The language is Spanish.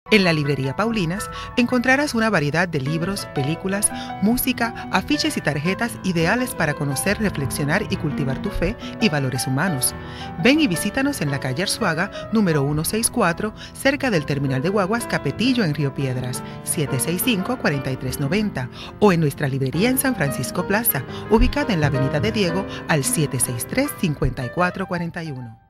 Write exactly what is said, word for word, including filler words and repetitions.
En la librería Paulinas encontrarás una variedad de libros, películas, música, afiches y tarjetas ideales para conocer, reflexionar y cultivar tu fe y valores humanos. Ven y visítanos en la calle Arzuaga, número ciento sesenta y cuatro, cerca del terminal de guaguas Capetillo en Río Piedras, siete seis cinco, cuatro tres nueve cero, o en nuestra librería en San Francisco Plaza, ubicada en la avenida de Diego al siete seis tres, cinco cuatro cuatro uno.